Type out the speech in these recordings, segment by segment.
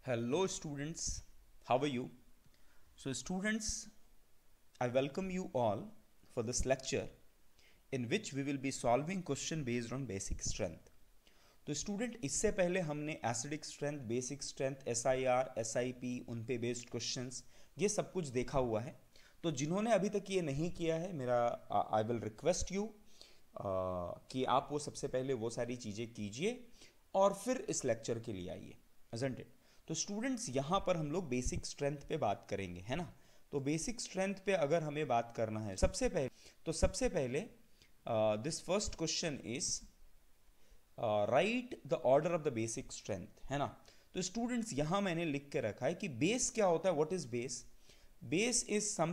Hello students, how are you? So students, I welcome you all for this lecture in which we will be solving question based on basic strength. तो student इससे पहले हमने acidic strength, basic strength, SIR, SIP उन पे based questions ये सब कुछ देखा हुआ है। तो जिन्होंने अभी तक ये नहीं किया है, मेरा आई विल रिक्वेस्ट यू कि आप वो सबसे पहले वो सारी चीज़ें कीजिए और फिर इस लेक्चर के लिए आइए, isn't it? तो स्टूडेंट्स यहाँ पर हम लोग बेसिक स्ट्रेंथ पे बात करेंगे, है ना। तो बेसिक स्ट्रेंथ पे अगर हमें बात करना है सबसे पहले this first question is right the order of the basic strength, है ना। तो स्टूडेंट्स यहाँ मैंने लिख के रखा है कि बेस क्या होता है, what is base. Base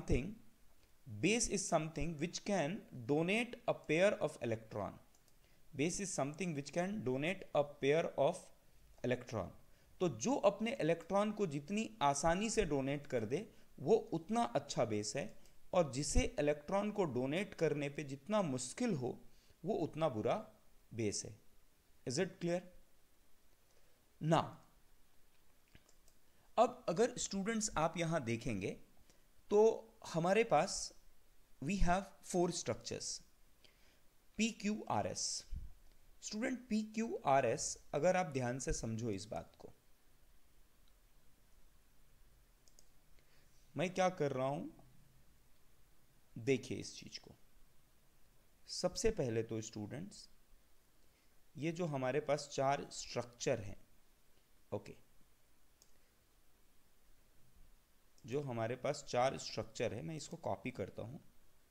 is something which can donate a pair of electron. Base is something which can donate a pair of electron. तो जो अपने इलेक्ट्रॉन को जितनी आसानी से डोनेट कर दे वो उतना अच्छा बेस है, और जिसे इलेक्ट्रॉन को डोनेट करने पे जितना मुश्किल हो वो उतना बुरा बेस है। Is it clear? ना अब अगर स्टूडेंट्स आप यहां देखेंगे तो हमारे पास we have 4 structures PQRS। Student PQRS अगर आप ध्यान से समझो इस बात को, मैं क्या कर रहा हूं, देखिए इस चीज को। सबसे पहले तो स्टूडेंट्स ये जो हमारे पास 4 स्ट्रक्चर हैं, ओके, जो हमारे पास 4 स्ट्रक्चर है, मैं इसको कॉपी करता हूं।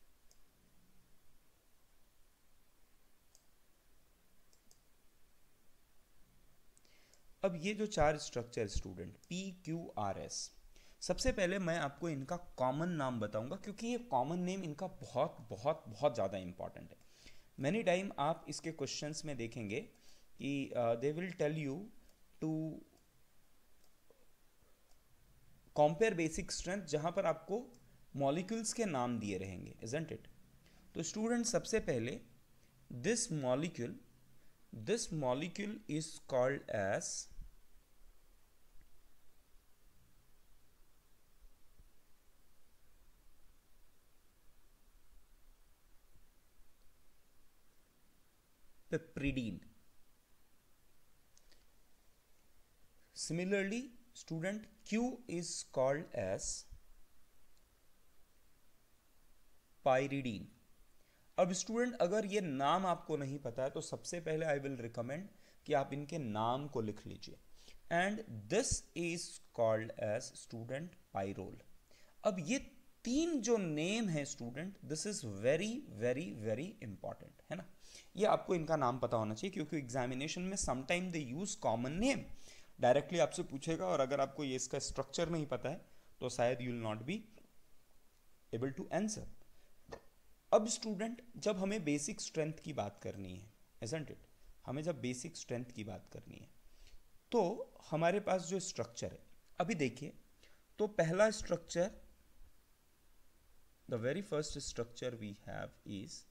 अब ये जो 4 स्ट्रक्चर स्टूडेंट PQRS, सबसे पहले मैं आपको इनका कॉमन नाम बताऊंगा क्योंकि ये कॉमन नेम इनका बहुत बहुत बहुत ज़्यादा इंपॉर्टेंट है। मैनी टाइम आप इसके क्वेश्चंस में देखेंगे कि they will tell you to compare basic strength, जहां पर आपको मॉलिक्यूल्स के नाम दिए रहेंगे, इजंट इट। तो स्टूडेंट सबसे पहले this molecule is called as piperidine. Similarly, student, Q is called as pyridine. अब स्टूडेंट अगर ये नाम आपको नहीं पता है तो सबसे पहले आई विल रिकमेंड कि आप इनके नाम को लिख लीजिए, and this is called as student pyrrole. अब ये 3 जो नेम है student, this is very very very important, है ना। ये आपको इनका नाम पता होना चाहिए क्योंकि एग्जामिनेशन में sometime they use common name, directly आपसे पूछेगा, और अगर आपको ये इसका स्ट्रक्चर नहीं पता है तो शायद you will not be able to answer. अब स्टूडेंट जब हमें बेसिक स्ट्रेंथ की बात करनी है, इजंट इट, हमें जब बेसिक स्ट्रेंथ की बात करनी है तो हमारे पास जो स्ट्रक्चर है, अभी देखिए, तो पहला structure, the very first structure we have is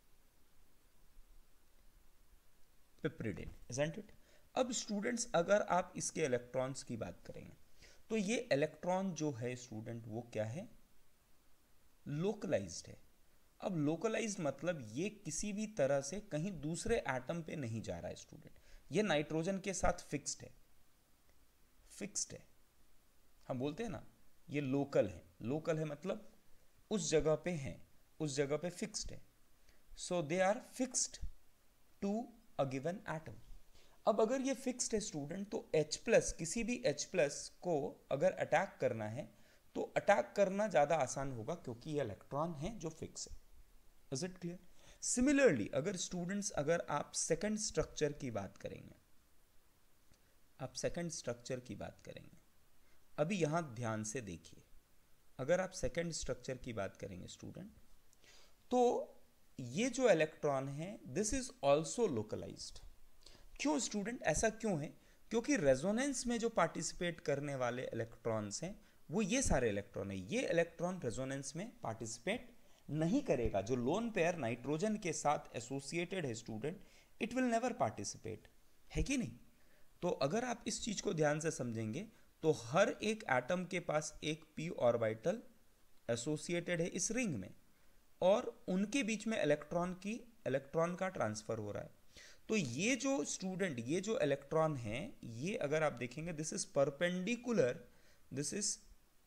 piperidine, isn't it. अब स्टूडेंट्स अगर आप इसके इलेक्ट्रॉन्स की बात करेंगे तो ये इलेक्ट्रॉन जो है स्टूडेंट वो क्या है, लोकलाइज्ड है। अब लोकलाइज्ड मतलब ये किसी भी तरह से कहीं दूसरे एटम पे नहीं जा रहा है स्टूडेंट, ये नाइट्रोजन के साथ फिक्स्ड है। हम बोलते हैं ना ये लोकल है मतलब उस जगह पे है, उस जगह पे फिक्स्ड है। So they are fixed to a given atom. अब अगर ये फिक्स्ड है स्टूडेंट तो H+, किसी भी H+ को अगर अटैक करना है तो अटैक करना ज़्यादा आसान होगा क्योंकि ये इलेक्ट्रॉन है जो फिक्स है। Is it clear? सिमिलरली अगर स्टूडेंट्स अगर आप सेकंड स्ट्रक्चर की बात करेंगे, अभी यहां ध्यान से देखिए, अगर आप सेकंड स्ट्रक्चर की बात करेंगे स्टूडेंट, तो ये जो इलेक्ट्रॉन है दिस इज ऑल्सो लोकलाइज्ड। क्यों स्टूडेंट, ऐसा क्यों है? क्योंकि रेजोनेंस में जो पार्टिसिपेट करने वाले इलेक्ट्रॉन्स हैं वो ये सारे इलेक्ट्रॉन है, ये इलेक्ट्रॉन रेजोनेंस में पार्टिसिपेट नहीं करेगा। जो लोन पेयर नाइट्रोजन के साथ एसोसिएटेड है student, it will never participate, है कि नहीं। तो अगर आप इस चीज को ध्यान से समझेंगे तो हर एक एटम के पास एक p ऑर्बिटल एसोसिएटेड है इस रिंग में, और उनके बीच में इलेक्ट्रॉन का ट्रांसफर हो रहा है। तो ये जो स्टूडेंट, ये जो इलेक्ट्रॉन है, ये अगर आप देखेंगे, this is perpendicular, this is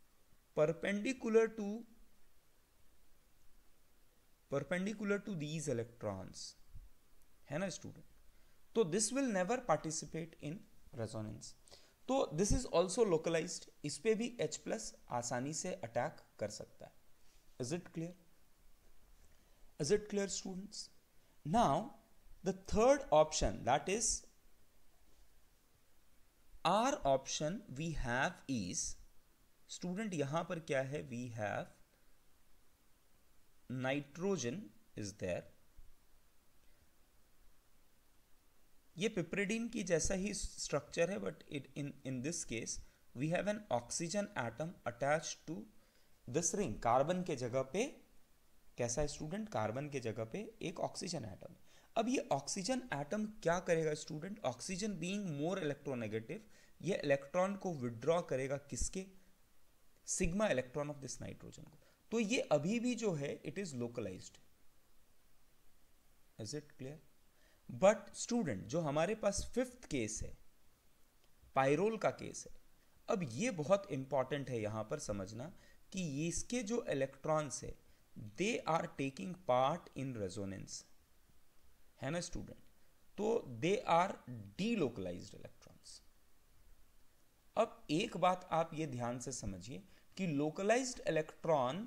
perpendicular to these electrons, है ना स्टूडेंट। तो this will never participate in resonance. तो दिस इज ऑल्सो लोकलाइज्ड, इस पे भी H प्लस आसानी से अटैक कर सकता है। Is it clear? Is it clear, students? Now, the third option, that is our option we have is, student यहां पर क्या है, we have nitrogen is there. ये पिपरिडीन की जैसा ही स्ट्रक्चर है, but in this case we have an oxygen atom attached to this ring. Carbon के जगह पे कैसा है स्टूडेंट, कार्बन के जगह पे एक ऑक्सीजन एटम। अब ये ऑक्सीजन एटम क्या करेगा student, oxygen being more electronegative, ये इलेक्ट्रॉन को विड्रॉ करेगा किसके, sigma electron of this nitrogen को। तो ये अभी भी जो है it is localized. Is it clear? But student जो हमारे पास फिफ्थ केस है, पायरोल का केस है, अब ये बहुत इंपॉर्टेंट है यहां पर समझना कि ये इसके जो इलेक्ट्रॉन्स है they are taking part in resonance, है ना स्टूडेंट। तो they are delocalized electrons। अब एक बात आप ये ध्यान से समझिए कि लोकलाइज्ड इलेक्ट्रॉन,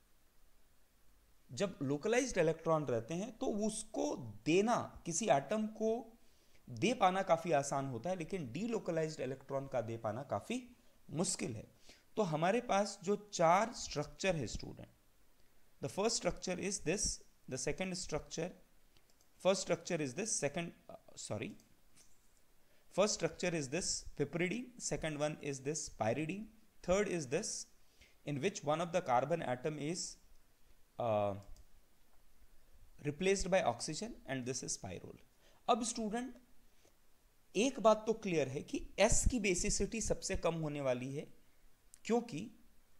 जब लोकलाइज्ड इलेक्ट्रॉन रहते हैं तो उसको देना, किसी एटम को दे पाना काफी आसान होता है, लेकिन डीलोकलाइज्ड इलेक्ट्रॉन का दे पाना काफी मुश्किल है। तो हमारे पास जो चार स्ट्रक्चर है student, the first structure is this, the second structure, first structure is this, first structure is this piperidine, second one is this pyridine, third is this in which one of the carbon atom is replaced by oxygen, and this is pyrrole। अब student एक बात तो clear है कि S की basicity सबसे कम होने वाली है, क्योंकि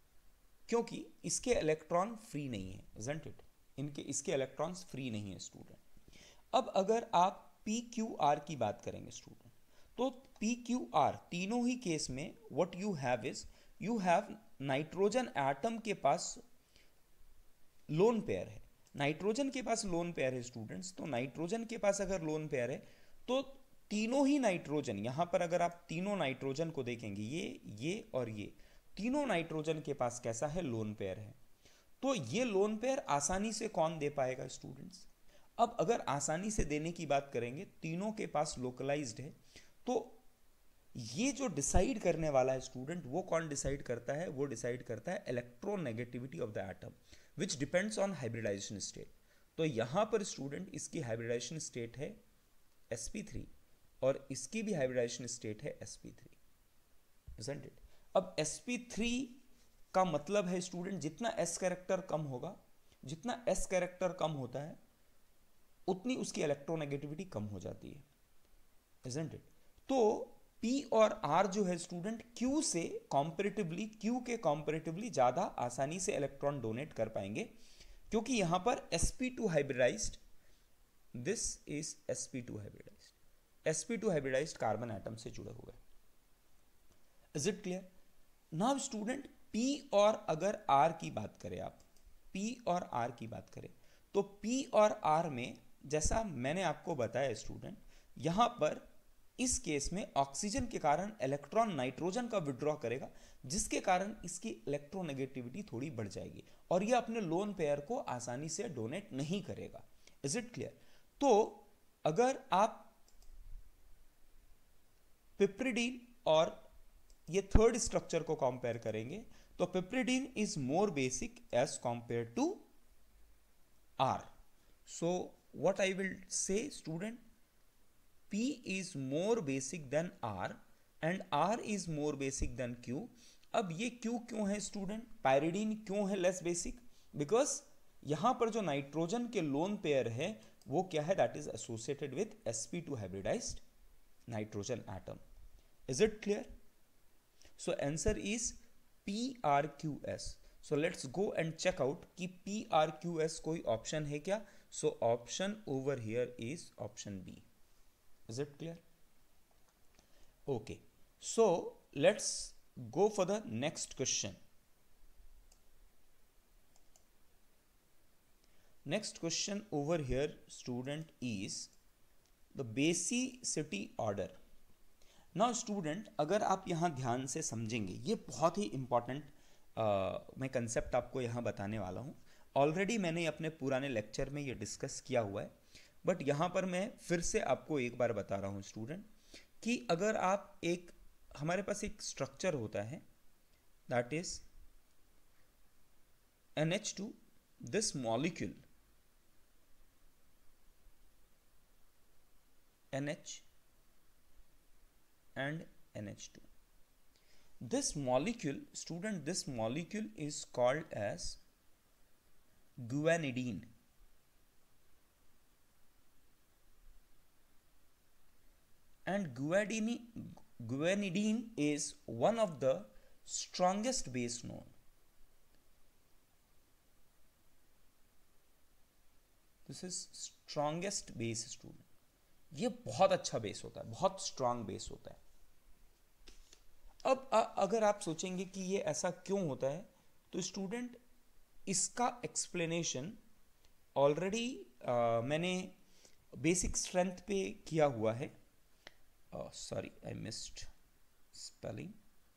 इसके इलेक्ट्रॉन फ्री नहीं है, isn't it? इसके इलेक्ट्रॉन्स फ्री नहीं है स्टूडेंट। अब अगर आप PQR की बात करेंगे स्टूडेंट, तो PQR तीनों ही केस में what you have is, you have nitrogen atom के पास लोन पेयर है, नाइट्रोजन के पास लोन पेयर है स्टूडेंट्स। तो नाइट्रोजन के पास अगर लोन पेयर है तो तीनों ही नाइट्रोजन, यहां पर अगर आप तीनों नाइट्रोजन को देखेंगे, ये और ये तीनों नाइट्रोजन के पास कैसा है, लोन पेयर है। तो ये लोन पेयर आसानी से कौन दे पाएगा स्टूडेंट्स? अब अगर आसानी से देने की बात करेंगे, तीनों के पास लोकलाइज्ड है, तो ये जो डिसाइड करने वाला है स्टूडेंट, वो कौन डिसाइड करता है, वो डिसाइड करता है electronegativity of the atom which depends on hybridization state. तो यहां पर स्टूडेंट इसकी हाइब्रिडाइजेशन स्टेट है sp3 और इसकी भी हाइब्रिडाइजेशन स्टेट है sp3, isn't it? अब sp3 का मतलब है स्टूडेंट, जितना s कैरेक्टर कम होगा, जितना s कैरेक्टर कम होता है उतनी उसकी इलेक्ट्रोनेगेटिविटी कम हो जाती है, isn't it? तो p और r जो है स्टूडेंट q से कॉम्पैरेटिवली, q के कॉम्पैरेटिवली ज्यादा आसानी से इलेक्ट्रॉन डोनेट कर पाएंगे, क्योंकि यहां पर sp2 hybridized, this is sp2 hybridized, sp2 hybridized carbon atom से जुड़े हुए। Is it clear? Now student p और अगर r की बात करें, आप p और r की बात करें, तो p और r में जैसा मैंने आपको बताया स्टूडेंट, यहां पर इस केस में ऑक्सीजन के कारण इलेक्ट्रॉन नाइट्रोजन का विड्रॉ करेगा, जिसके कारण इसकी इलेक्ट्रोनेगेटिविटी थोड़ी बढ़ जाएगी और यह अपने लोन पेयर को आसानी से डोनेट नहीं करेगा। Is it clear? तो अगर आप पिपरिडीन और ये थर्ड स्ट्रक्चर को कंपेयर करेंगे, तो piperidine is more basic as compare to R. So what I will say student, P is more basic than R and R is more basic than Q। अब ये Q क्यों है student, pyridine क्यों है less basic? Because यहां पर जो nitrogen के लोन पेयर है वो क्या है, that is associated with sp2 hybridized nitrogen atom. Is it clear? So answer is PRQS. So let's go and check out कि PRQS कोई option है क्या? So option over here is option B. Is it clear? Okay. So let's go for the next question. Next question over here, student, is the basicity order. Now student, अगर आप यहाँ ध्यान से समझेंगे, ये बहुत ही इंपॉर्टेंट मैं कंसेप्ट आपको यहाँ बताने वाला हूँ. ऑलरेडी मैंने अपने पुराने लेक्चर में ये डिस्कस किया हुआ है, बट यहाँ पर मैं फिर से आपको एक बार बता रहा हूँ स्टूडेंट, कि अगर आप हमारे पास एक स्ट्रक्चर होता है, that is NH2, this molecule NH and NH2. This molecule, student, this molecule is called as guanidine. And guanidine is one of the strongest base known. This is strongest base, student. ये बहुत अच्छा base होता है, बहुत strong base होता है. अब अगर आप सोचेंगे कि ये ऐसा क्यों होता है, तो स्टूडेंट इसका एक्सप्लेनेशन ऑलरेडी मैंने बेसिक स्ट्रेंथ पे किया हुआ है. Sorry, I missed spelling.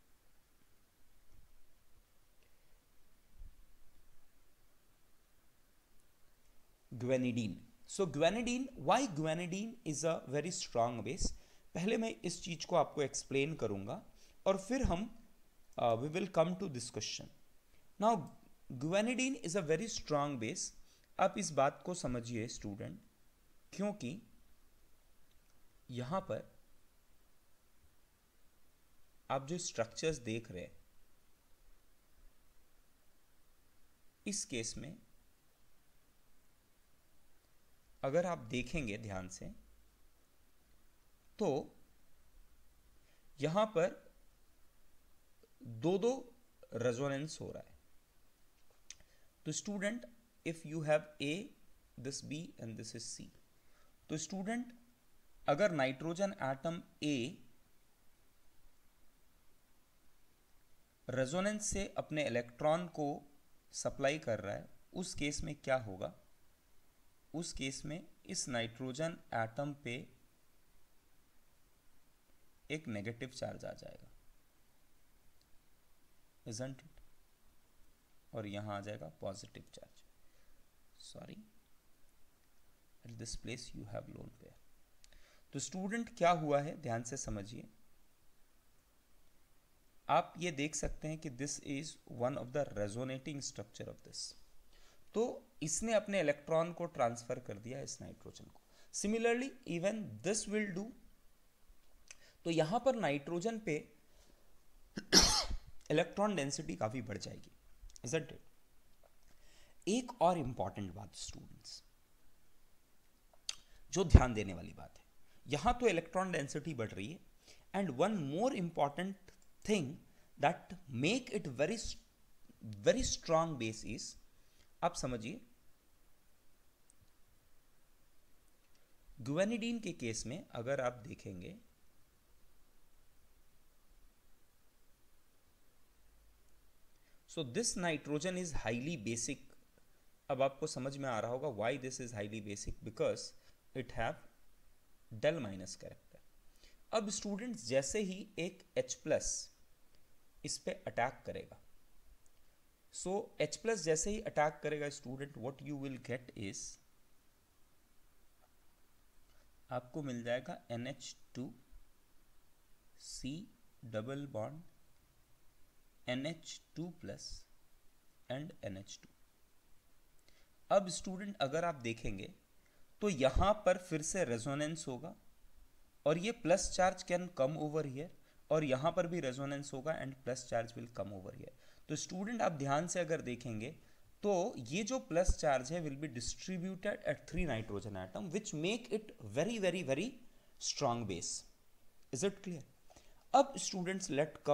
Guanidine. So guanidine, why guanidine is a very strong base. पहले मैं इस चीज को आपको एक्सप्लेन करूंगा और फिर हम we will come to this question. Now guanidine is a very strong base. आप इस बात को समझिए स्टूडेंट, क्योंकि यहां पर आप जो स्ट्रक्चर्स देख रहे हैं, इस केस में अगर आप देखेंगे ध्यान से, तो यहां पर दो रेजोनेंस हो रहा है. तो student, if you have A, this B and this is C, तो स्टूडेंट अगर नाइट्रोजन एटम A रेजोनेंस से अपने इलेक्ट्रॉन को सप्लाई कर रहा है, उस केस में क्या होगा? उस केस में इस नाइट्रोजन एटम पे एक नेगेटिव चार्ज आ जाएगा, isn't it? और यहां आ जाएगा positive charge. Sorry, at this place you have lone pair. तो स्टूडेंट क्या हुआ है, ध्यान से समझिए. आप ये देख सकते हैं कि this is one of the resonating structure of this. तो इसने अपने इलेक्ट्रॉन को ट्रांसफर कर दिया इस नाइट्रोजन को. Similarly even this will do. तो यहां पर नाइट्रोजन पे इलेक्ट्रॉन डेंसिटी काफी बढ़ जाएगी, isn't it? एक और इंपॉर्टेंट बात स्टूडेंट्स, जो ध्यान देने वाली बात है, यहां तो इलेक्ट्रॉन डेंसिटी बढ़ रही है, and one more important thing that make it very strong base is, आप समझिए, ग्वेनिडीन के केस में अगर आप देखेंगे, so this nitrogen is highly basic. अब आपको समझ में आ रहा होगा why this is highly basic, because it have del minus character. अब स्टूडेंट्स जैसे ही एक H प्लस इस पे अटैक करेगा, सो H प्लस जैसे ही अटैक करेगा student, what you will get is, आपको मिल जाएगा NH2 C double bond NH2 plus and NH2. अब स्टूडेंट अगर आप देखेंगे तो यहां पर फिर से रेजोनेंस होगा, और ये plus charge can come over here, और यहां पर भी रेजोनेंस होगा and plus charge will come over here. तो स्टूडेंट आप ध्यान से अगर देखेंगे तो ये जो प्लस चार्ज है will be distributed at 3 nitrogen atom, which make it very very very strong base. Is it clear? अब students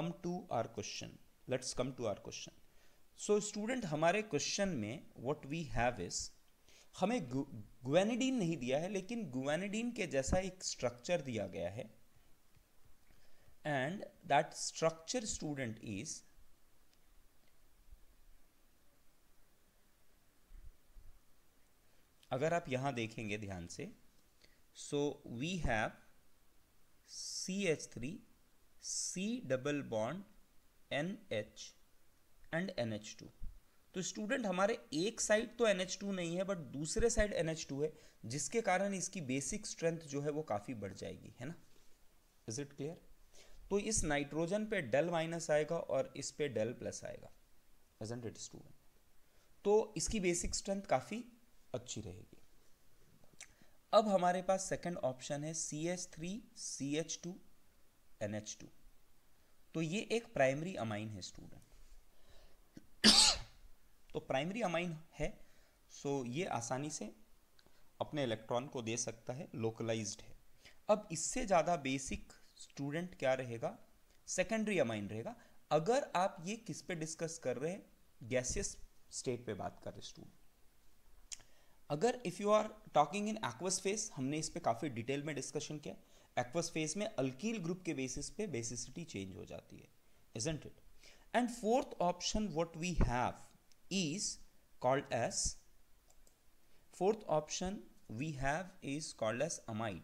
let's come to our question. So student, हमारे क्वेश्चन में व्हाट वी हैव इज, हमें guanidine नहीं दिया है, लेकिन guanidine के जैसा एक स्ट्रक्चर दिया गया है, and that structure student is, अगर आप यहां देखेंगे ध्यान से, so we have CH3 C double bond NH and NH2। तो स्टूडेंट, हमारे एक साइड तो NH2 नहीं है, बट दूसरे साइड NH2 है, जिसके कारण इसकी बेसिक स्ट्रेंथ जो है वो काफ़ी बढ़ जाएगी, है ना। Is it clear? तो इस नाइट्रोजन पे डेल माइनस आएगा और इस पे डेल प्लस आएगा, इजंट इट स्टूडेंट? तो इसकी बेसिक स्ट्रेंथ काफ़ी अच्छी रहेगी। अब हमारे पास सेकंड ऑप्शन है CH3 CH2 NH2। तो ये एक प्राइमरी अमाइन है स्टूडेंट। तो प्राइमरी अमाइन है, सो ये आसानी से अपने इलेक्ट्रॉन को दे सकता है, लोकलाइज्ड है। अब इससे ज़्यादा बेसिक स्टूडेंट क्या रहेगा? सेकेंडरी अमाइन रहेगा। अगर आप ये किस पे डिस्कस कर रहे हैं? गैसियस स्टेट पे बात कर रहे स्टूडेंट। अगर if you are talking in aqueous phase, हमने इस पे काफ़ी डिटेल में डिस्कशन किया। एक्वस फेज में अल्कील ग्रुप के बेसिस पे बेसिसिटी चेंज हो जाती है, isn't it? And fourth option what we have is called as, fourth option we have is called as amide,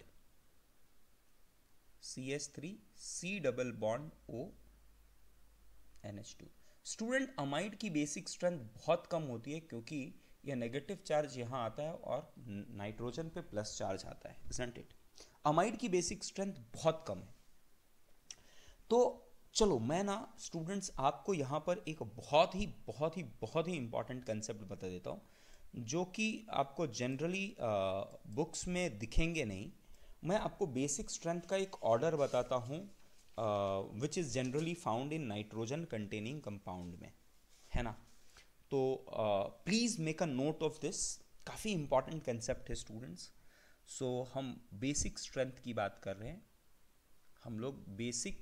CH3 C double bond O NH2। Student, amide की basic strength बहुत कम होती है, क्योंकि यह नेगेटिव चार्ज यहाँ आता है और नाइट्रोजन पे प्लस चार्ज आता है, isn't it? अमाइड की बेसिक स्ट्रेंथ बहुत कम है। तो चलो मैं ना स्टूडेंट्स आपको यहाँ पर एक बहुत ही इंपॉर्टेंट कंसेप्ट बता देता हूँ, जो कि आपको जनरली बुक्स में दिखेंगे नहीं। मैं आपको बेसिक स्ट्रेंथ का एक ऑर्डर बताता हूँ, which is generally found in nitrogen containing compound में, है ना। तो please make a note of this, काफ़ी इंपॉर्टेंट कंसेप्ट है स्टूडेंट्स। सो हम बेसिक स्ट्रेंथ की बात कर रहे हैं, हम लोग बेसिक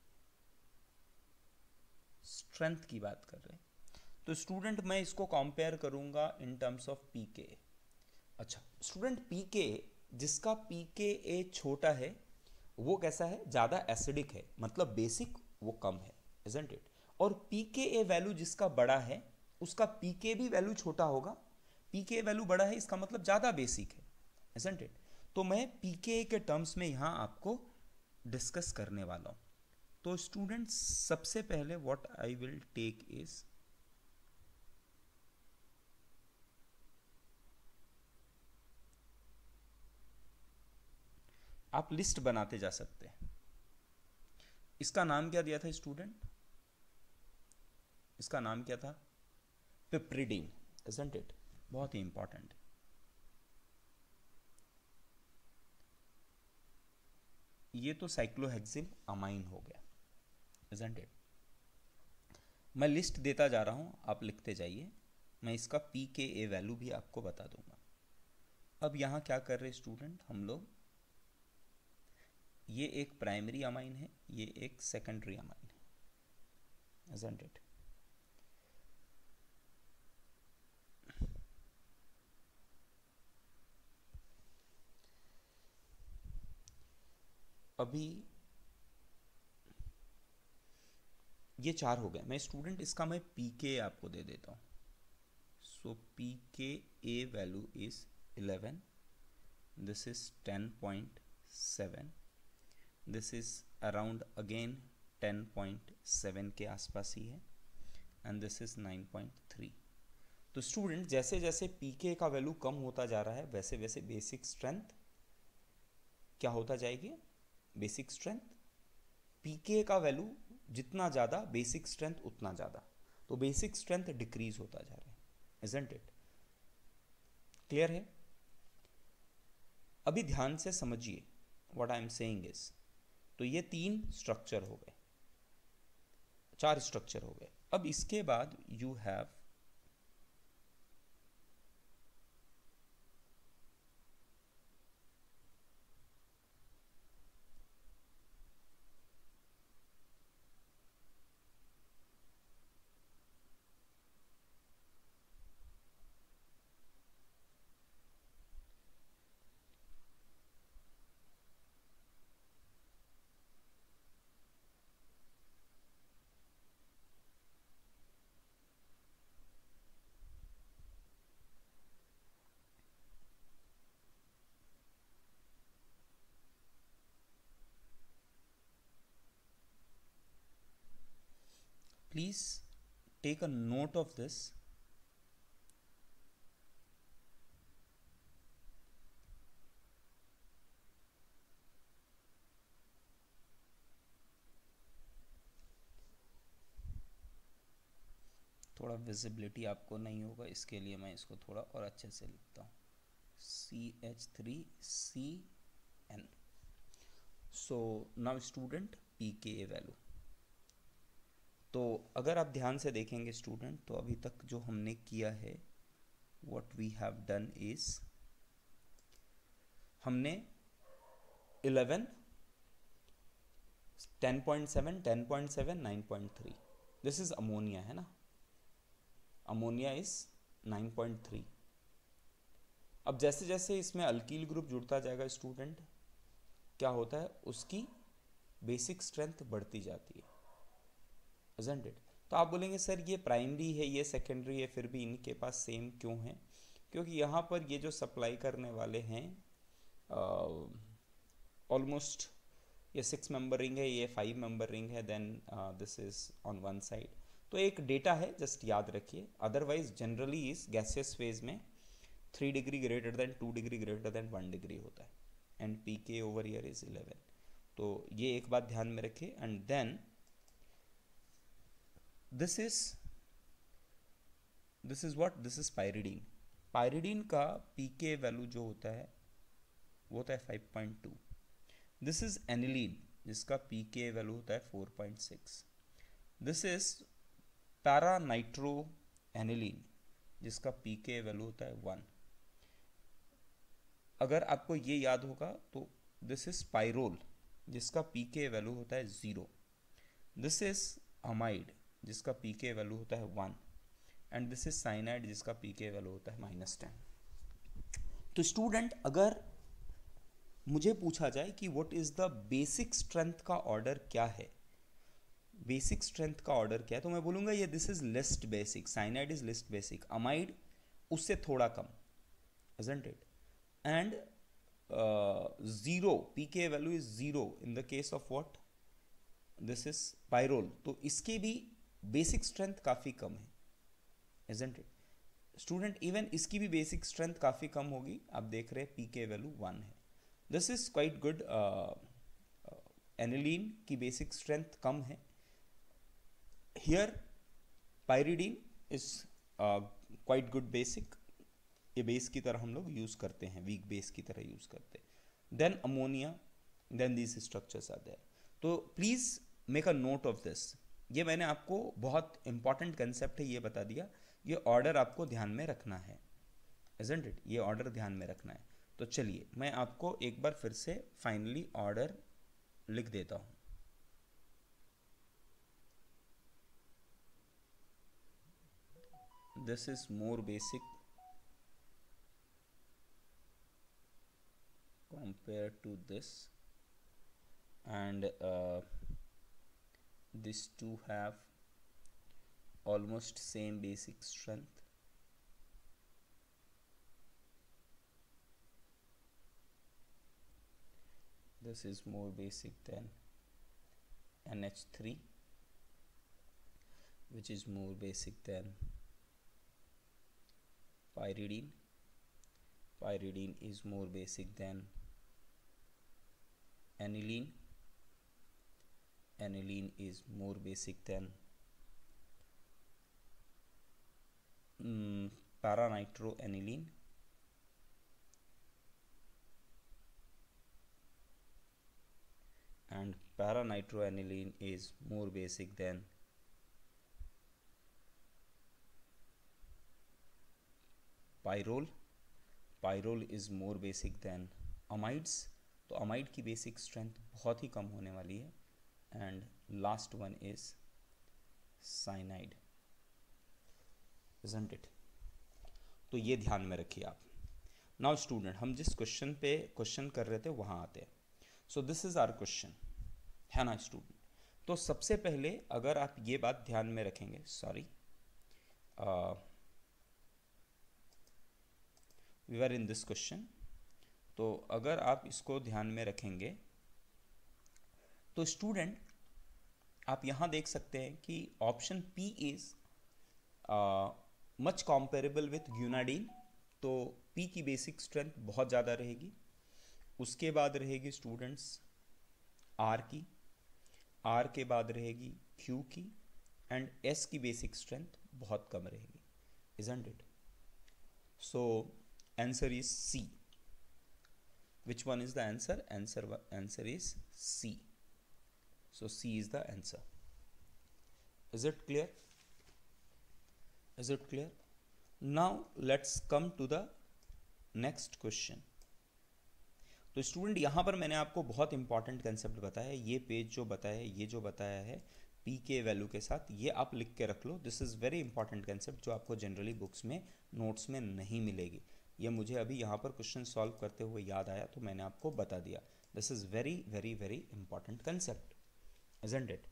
स्ट्रेंथ की बात कर रहे हैं। तो स्टूडेंट, मैं इसको कंपेयर करूंगा इन टर्म्स ऑफ पीके। अच्छा स्टूडेंट, पीके, जिसका पीके छोटा है वो कैसा है? ज़्यादा एसिडिक है, मतलब बेसिक वो कम है, इजंट इट? और पीके वैल्यू जिसका बड़ा है उसका पीके भी वैल्यू छोटा होगा। पीके वैल्यू बड़ा है, इसका मतलब ज़्यादा बेसिक है, इजंट इट? तो मैं पीके के टर्म्स में यहाँ आपको डिस्कस करने वाला हूँ। तो स्टूडेंट्स, सबसे पहले what I will take is, आप लिस्ट बनाते जा सकते हैं। इसका नाम क्या दिया था स्टूडेंट? इसका नाम क्या था? Piperidine, isn't it? बहुत ही इंपॉर्टेंट है। ये तो साइक्लोहेक्सिल अमाइन हो गया, इजंट इट? मैं लिस्ट देता जा रहा हूँ, आप लिखते जाइए। मैं इसका पीके वैल्यू भी आपको बता दूंगा। अब यहाँ क्या कर रहे स्टूडेंट हम लोग? ये एक प्राइमरी अमाइन है, ये एक सेकेंडरी अमाइन है, isn't it? अभी ये चार हो गए। मैं स्टूडेंट इसका मैं पीके आपको दे देता हूँ। So pK value is 11, this is 10.7, this is around again 10.7 के आसपास ही है, एंड दिस इज 9.3। तो स्टूडेंट, जैसे जैसे पीके का वैल्यू कम होता जा रहा है, वैसे वैसे बेसिक स्ट्रेंथ क्या होता जाएगी? बेसिक स्ट्रेंथ, पीके का वैल्यू जितना ज़्यादा, बेसिक स्ट्रेंथ उतना ज़्यादा। तो बेसिक स्ट्रेंथ डिक्रीज होता जा रहा है, इजंट इट? क्लियर है? अभी ध्यान से समझिए what I am saying is, तो ये 3 स्ट्रक्चर हो गए, 4 स्ट्रक्चर हो गए। अब इसके बाद you have please take a note of this. थोड़ा विजिबिलिटी आपको नहीं होगा, इसके लिए मैं इसको थोड़ा और अच्छे से लिखता हूँ, CH3CN। So now student pKa value, तो अगर आप ध्यान से देखेंगे स्टूडेंट, तो अभी तक जो हमने किया है, what we have done is, हमने 11, 10.7, 10.7, 9.3, दिस इज अमोनिया है ना, अमोनिया इज 9.3। अब जैसे जैसे इसमें अल्कील ग्रुप जुड़ता जाएगा स्टूडेंट, क्या होता है, उसकी बेसिक स्ट्रेंथ बढ़ती जाती है, isn't it? तो आप बोलेंगे सर ये प्राइमरी है, ये सेकेंडरी है, फिर भी इनके पास सेम क्यों है? क्योंकि यहाँ पर ये जो सप्लाई करने वाले हैं ऑलमोस्ट ये 6 मेंबर रिंग है, ये 5 मेंबर रिंग है, then this is on one side. तो एक डेटा है, जस्ट याद रखिए। अदरवाइज जनरली इस गैसियस फेज में 3 degree greater than 2 degree greater than 1 degree होता है, and pK over here is 11। तो ये एक बात ध्यान में रखिए। And then this is what, this is pyridine. Pyridine का pK वैल्यू जो होता है वो होता है 5.2। दिस इज एनिलीन जिसका pK वैल्यू होता है 4.6। This is para nitro aniline जिसका pK वैल्यू होता है 1। अगर आपको ये याद होगा तो दिस इज पायरोल जिसका pK वैल्यू होता है 0। दिस इज अमाइड जिसका pK वैल्यू होता है 1, एंड दिस इज साइनाइड जिसका pK वैल्यू होता है -10। तो स्टूडेंट अगर मुझे पूछा जाए कि what is the basic strength का ऑर्डर क्या है, बेसिक स्ट्रेंथ का ऑर्डर क्या है, तो मैं बोलूंगा ये this is least basic, cyanide is least basic, amide उससे थोड़ा कम, isn't it? And 0 pK value is 0 in the case of what, this is pyrrole, तो इसकी भी बेसिक स्ट्रेंथ काफ़ी कम है, isn't it? स्टूडेंट इवन इसकी भी बेसिक स्ट्रेंथ काफ़ी कम होगी, आप देख रहे हैं pK वैल्यू 1 है। This is quite good. Aniline की बेसिक स्ट्रेंथ कम है, here pyridine is quite good basic, ये बेस की तरह हम लोग यूज़ करते हैं, वीक बेस की तरह यूज़ करते हैं। Then ammonia, then these structures are there. तो please make a note of this, ये मैंने आपको बहुत इंपॉर्टेंट कंसेप्ट है ये बता दिया, ये ऑर्डर आपको ध्यान में रखना है, isn't it? ये ऑर्डर ध्यान में रखना है। तो चलिए मैं आपको एक बार फिर से फाइनली ऑर्डर लिख देता हूँ। This is more basic compared to this, and these two have almost same basic strength. This is more basic than NH3, which is more basic than pyridine. Pyridine is more basic than aniline. Aniline is more basic than paranitroaniline. And paranitroaniline is more basic than pyrrole. Pyrrole is more basic than amides. तो amide की basic strength बहुत ही कम होने वाली है। And last one is cyanide, isn't it? तो ये ध्यान में रखिए आप। नाउ स्टूडेंट हम जिस क्वेश्चन पे क्वेश्चन कर रहे थे वहाँ आते हैं। So this is our question, है ना स्टूडेंट? तो सबसे पहले अगर आप ये बात ध्यान में रखेंगे, sorry we are in this question, तो अगर आप इसको ध्यान में रखेंगे तो स्टूडेंट आप यहाँ देख सकते हैं कि option P is much comparable with guanidine, तो पी की बेसिक स्ट्रेंथ बहुत ज़्यादा रहेगी। उसके बाद रहेगी स्टूडेंट्स आर की, आर के बाद रहेगी क्यू की, एंड एस की बेसिक स्ट्रेंथ बहुत कम रहेगी, isn't it? So answer is C. Which one is the answer? Answer is C. So C is the answer. Is it clear? Is it clear? Now let's come to the next question. तो student यहाँ पर मैंने आपको बहुत important concept बताया है। ये page जो बताया है, ये जो बताया है पी के वैल्यू के साथ, ये आप लिख के रख लो। This is very important concept जो आपको जनरली बुक्स में नोट्स में नहीं मिलेगी। ये मुझे अभी यहाँ पर क्वेश्चन सॉल्व करते हुए याद आया तो मैंने आपको बता दिया। This is very very very important concept, isn't it?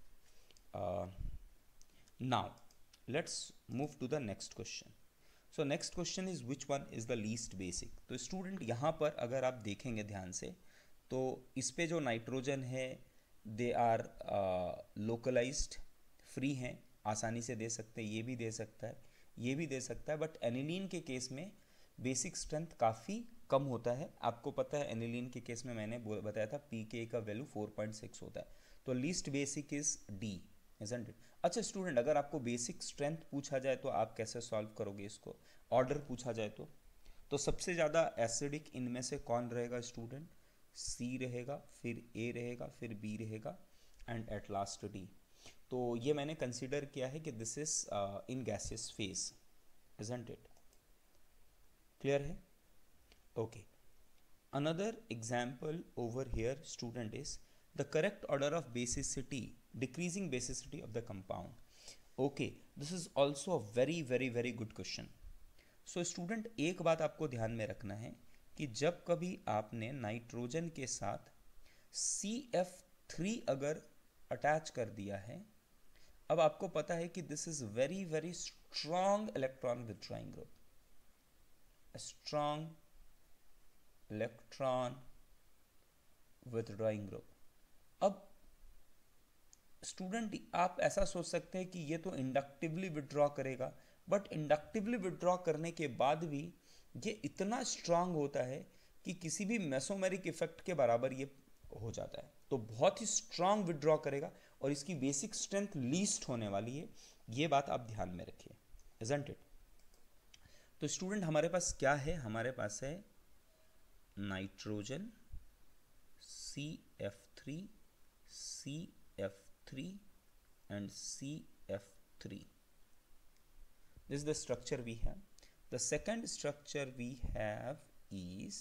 Now let's move to the next question. So next question is which one is the least basic? तो स्टूडेंट यहाँ पर अगर आप देखेंगे ध्यान से तो इस पे जो नाइट्रोजन है दे आर लोकलाइज्ड, फ्री हैं, आसानी से दे सकते हैं, ये भी दे सकता है, ये भी दे सकता है, बट एनिलीन के केस में बेसिक स्ट्रेंथ काफ़ी कम होता है। आपको पता है एनिलीन के केस में मैंने बताया था पी के का वैल्यू 4.6 होता है, तो least basic is D, isn't it? अच्छा स्टूडेंट, अगर आपको बेसिक स्ट्रेंथ पूछा जाए तो आप कैसे सॉल्व करोगे इसको? ऑर्डर पूछा जाए तो सबसे ज़्यादा एसिडिक इनमें से कौन रहेगा स्टूडेंट? सी रहेगा, फिर ए रहेगा, फिर बी रहेगा, एंड एट लास्ट डी। तो ये मैंने कंसिडर किया है कि this is in gaseous phase, isn't it? Clear है? Okay, another example over here student is the correct order of basicity, decreasing basicity of the compound. Okay, this is also a very very very good question. So student, एक बात आपको ध्यान में रखना है कि जब कभी आपने नाइट्रोजन के साथ CF3 अगर अटैच कर दिया है, अब आपको पता है कि this is very very strong electron withdrawing group, strong electron withdrawing group. अब स्टूडेंट आप ऐसा सोच सकते हैं कि ये तो इंडक्टिवली विड्रॉ करेगा, बट इंडक्टिवली विड्रॉ करने के बाद भी ये इतना स्ट्रांग होता है कि किसी भी मेसोमेरिक इफेक्ट के बराबर ये हो जाता है, तो बहुत ही स्ट्रांग विड्रॉ करेगा और इसकी बेसिक स्ट्रेंथ लीस्ट होने वाली है, ये बात आप ध्यान में रखिए, isn't it? तो स्टूडेंट हमारे पास क्या है? हमारे पास है nitrogen CF3, CF3 and CF3. This is the structure we have. The second structure we have is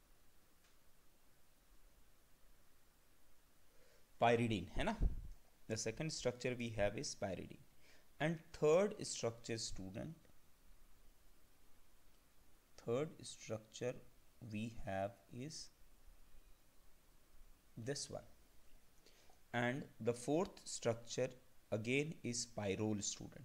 pyridine, है ना? The second structure we have is pyridine. And third structure student, third structure we have is this one, and the fourth structure again is pyrrole student.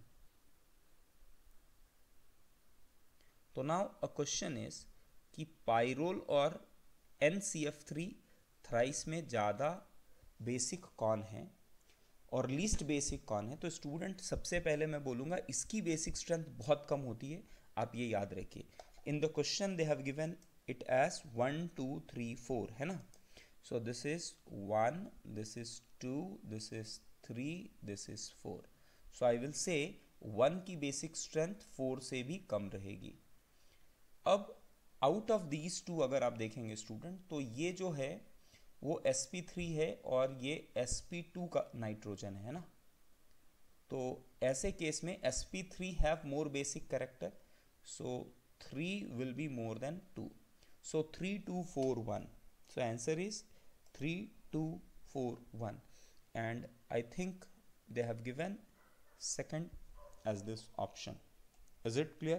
तो now a question is कि pyrrole और NCF3 thrice में ज़्यादा basic कौन है और least basic कौन है? तो स्टूडेंट सबसे पहले मैं बोलूँगा इसकी बेसिक स्ट्रेंथ बहुत कम होती है, आप ये याद रखिए। In the question they have given it as 1 2 3 4, है ना? So this is 1, this is 2, this is 3, this is 4. So I will say 1 की बेसिक स्ट्रेंथ 4 से भी कम रहेगी। अब आउट ऑफ दीज टू अगर आप देखेंगे स्टूडेंट, तो ये जो है वो sp3 है और ये sp2 का नाइट्रोजन है ना, तो ऐसे केस में sp3 have more basic character, so 3 will be more than 2, so 3 2 4 1, so answer is 3 2 4 1, and I think they have given second as this option. Is it clear?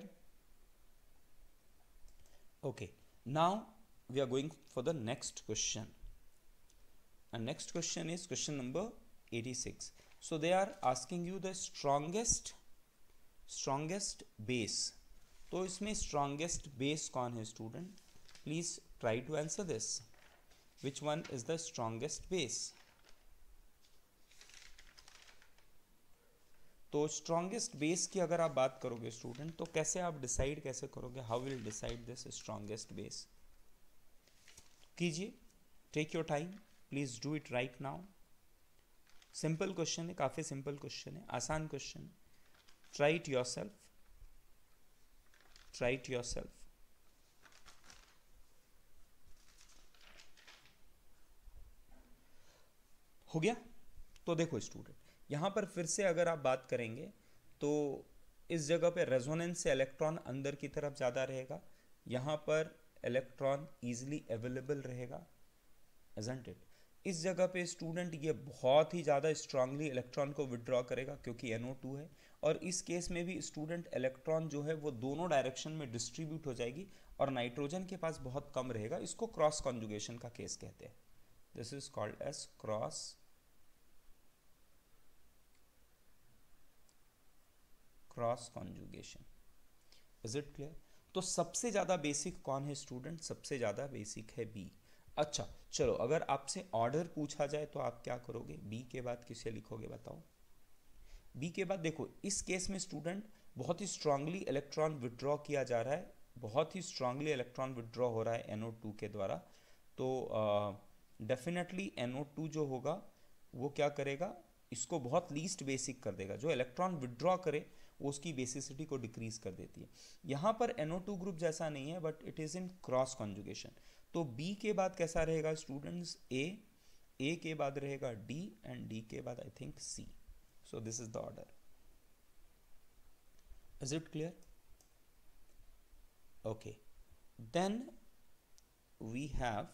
Okay, now we are going for the next question, and next question is question number 86. So they are asking you the strongest base, तो इसमें strongest base कौन है student? Please try to answer this. Which one is the strongest base? तो strongest base की अगर आप बात करोगे स्टूडेंट, तो कैसे आप डिसाइड कैसे करोगे, how will decide this strongest base? कीजिए, take your time, please do it right now. Simple question है, काफ़ी सिंपल क्वेश्चन है, आसान क्वेश्चन है। Try it yourself, try it yourself. हो गया? तो देखो स्टूडेंट, यहाँ पर फिर से अगर आप बात करेंगे तो इस जगह पे रेजोनेंस से इलेक्ट्रॉन अंदर की तरफ ज़्यादा रहेगा, यहाँ पर इलेक्ट्रॉन ईजिली अवेलेबल रहेगा, isn't it? इस जगह पे स्टूडेंट ये बहुत ही ज़्यादा स्ट्रांगली इलेक्ट्रॉन को विड्रॉ करेगा क्योंकि NO2 है, और इस केस में भी स्टूडेंट इलेक्ट्रॉन जो है वो दोनों डायरेक्शन में डिस्ट्रीब्यूट हो जाएगी और नाइट्रोजन के पास बहुत कम रहेगा। इसको क्रॉस कॉन्जुगेशन का केस कहते हैं। This is called as cross conjugation. Is it clear? तो सबसे ज़्यादा बेसिक कौन है स्टूडेंट? सबसे ज़्यादा बेसिक है बी। अच्छा चलो, अगर आपसे ऑर्डर पूछा जाए तो आप क्या करोगे? बी के बाद किसे लिखोगे बताओ? बी के बाद देखो, इस केस में स्टूडेंट बहुत ही स्ट्रांगली इलेक्ट्रॉन विड्रॉ किया जा रहा है, बहुत ही स्ट्रांगली इलेक्ट्रॉन विड्रॉ हो रहा है NO2 के द्वारा। तो डेफिनेटली NO2 जो होगा वो क्या करेगा, इसको बहुत लीस्ट बेसिक कर देगा। जो इलेक्ट्रॉन विड्रॉ करे वो उसकी बेसिसिटी को डिक्रीज कर देती है। यहाँ पर NO2 ग्रुप जैसा नहीं है, but it is in cross conjugation. तो बी के बाद कैसा रहेगा स्टूडेंट्स? ए के बाद रहेगा डी, एंड डी के बाद I think C. So this is the order. Is it clear? Okay. Then we have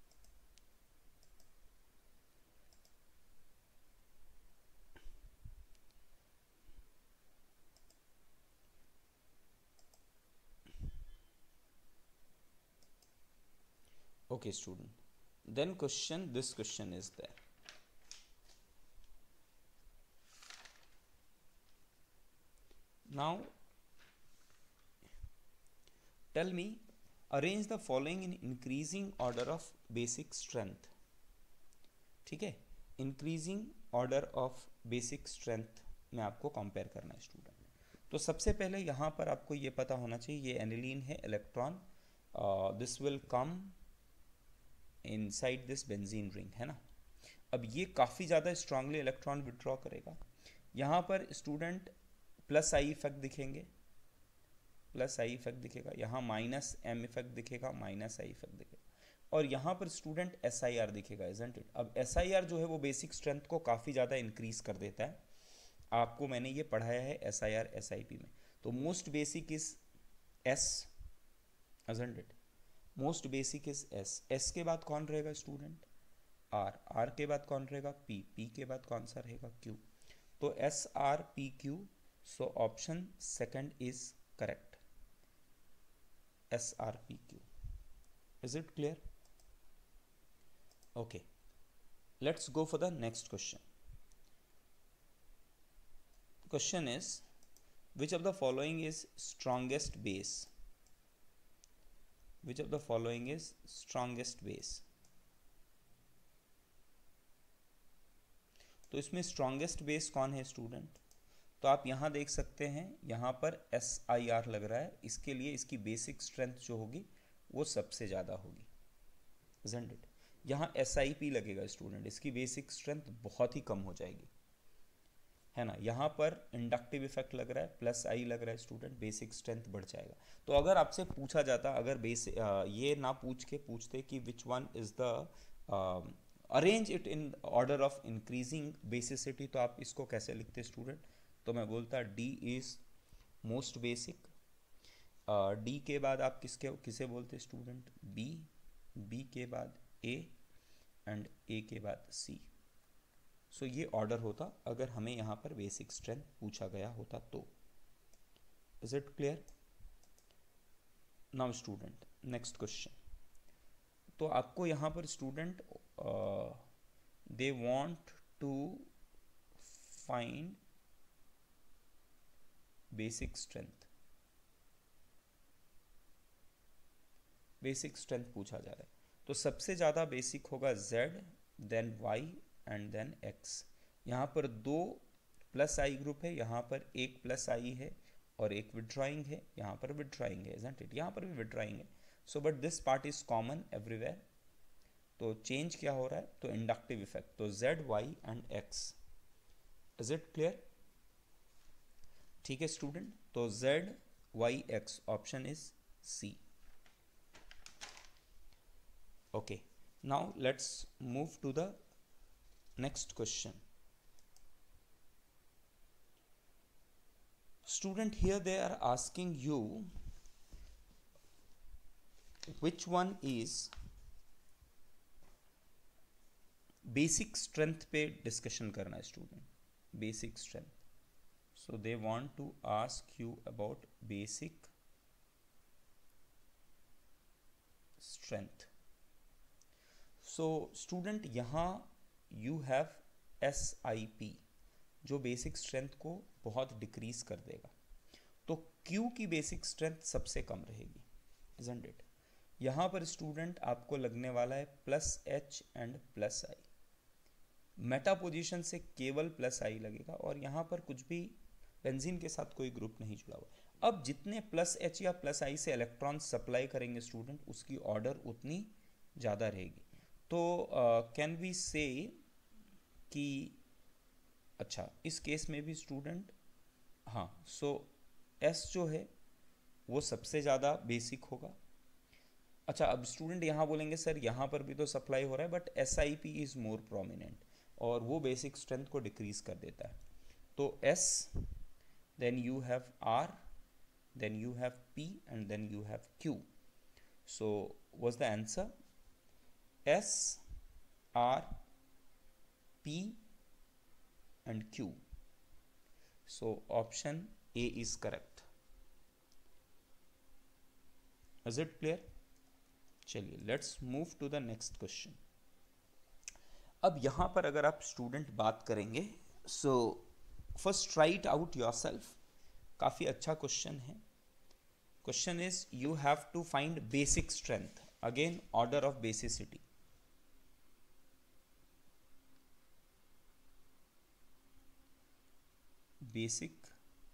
okay student. Then this question is there. Now tell me, arrange the following in increasing order of basic strength. ठीक है, increasing order of basic strength में आपको compare करना है student. तो सबसे पहले यहाँ पर आपको ये पता होना चाहिए, ये एनिलीन है, electron this will come inside this benzene ring, है ना। अब ये काफ़ी ज़्यादा स्ट्रांगली इलेक्ट्रॉन विड्रॉ करेगा। यहाँ पर स्टूडेंट प्लस आई इफेक्ट दिखेंगे, प्लस आई इफेक्ट दिखेगा, यहाँ माइनस एम इफेक्ट दिखेगा, माइनस आई इफेक्ट दिखेगा, और यहाँ पर स्टूडेंट एस आई आर दिखेगा, इजंट इट। अब एस आई आर जो है वो बेसिक स्ट्रेंथ को काफ़ी ज़्यादा इंक्रीज कर देता है, आपको मैंने ये पढ़ाया है S I R S I P में। तो most basic is S, isn't it, most basic is S. S के बाद कौन रहेगा स्टूडेंट? आर। आर के बाद कौन रहेगा? पी। पी के बाद कौन सा रहेगा? क्यू। तो S R P Q, so option second is correct, S R P Q. Is it clear? Okay, let's go for the next question. Question is, which of the following is strongest base? Which of the following is strongest base? तो इसमें strongest base कौन है student? तो आप यहाँ देख सकते हैं, यहाँ पर SIR लग रहा है, इसके लिए इसकी बेसिक स्ट्रेंथ जो होगी वो सबसे ज़्यादा होगी, isn't it? यहाँ SIP लगेगा स्टूडेंट, इसकी बेसिक स्ट्रेंथ बहुत ही कम हो जाएगी, है ना। यहाँ पर इंडक्टिव इफेक्ट लग रहा है, प्लस आई लग रहा है स्टूडेंट, बेसिक स्ट्रेंथ बढ़ जाएगा। तो अगर आपसे पूछा जाता, अगर ये ना पूछ के पूछते कि which one is the arrange it in order of increasing basicity, तो आप इसको कैसे लिखते स्टूडेंट? तो मैं बोलता D is most basic. D के बाद आप किसे बोलते स्टूडेंट? बी। बी के बाद ए, एंड ए के बाद सी। सो ये ऑर्डर होता अगर हमें यहाँ पर बेसिक स्ट्रेंथ पूछा गया होता तो। Is it clear? Now student, next question. तो आपको यहाँ पर student they want to find basic strength, basic strength पूछा जा रहा है। तो सबसे ज़्यादा बेसिक होगा Z, then Y and then X। यहाँ पर 2 प्लस आई ग्रुप है, यहाँ पर एक प्लस आई है और एक विड्रॉइंग है, यहाँ पर विड्रॉइंग है, इजंट इट, यहाँ पर भी विड्रॉइंग है. So but this part is common everywhere. तो चेंज क्या हो रहा है, तो इंडक्टिव इफेक्ट, तो Z Y and X. Is it clear? ठीक है स्टूडेंट, तो Z Y X option is C. Okay, now let's move to the next question. Student, here they are asking you which one is basic strength पे discussion करना है student, basic strength. So they want to ask you about basic strength. So student, यहाँ you have SIP जो basic strength को बहुत decrease कर देगा. तो Q की बेसिक स्ट्रेंथ सबसे कम रहेगी, isn't it? यहाँ पर स्टूडेंट आपको लगने वाला है plus H and plus I. Meta position से केवल प्लस I लगेगा और यहाँ पर कुछ भी बेंजीन के साथ कोई ग्रुप नहीं जुड़ा हुआ. अब जितने प्लस H या प्लस I से इलेक्ट्रॉन सप्लाई करेंगे स्टूडेंट, उसकी ऑर्डर उतनी ज़्यादा रहेगी. तो कैन वी से कि अच्छा इस केस में भी स्टूडेंट, हाँ, सो S जो है वो सबसे ज़्यादा बेसिक होगा. अच्छा, अब स्टूडेंट यहाँ बोलेंगे सर यहाँ पर भी तो सप्लाई हो रहा है but SIP is more prominent और वो बेसिक स्ट्रेंथ को डिक्रीज कर देता है. तो S, then you have R, then you have P and then you have Q. So what's the answer? S, R, P and Q. So option A is correct. Is it clear? चलिए let's move to the next question. अब यहाँ पर अगर आप student बात करेंगे, so first write out yourself. काफ़ी अच्छा क्वेश्चन है. Question is you have to find basic strength. Again order of basicity. Basic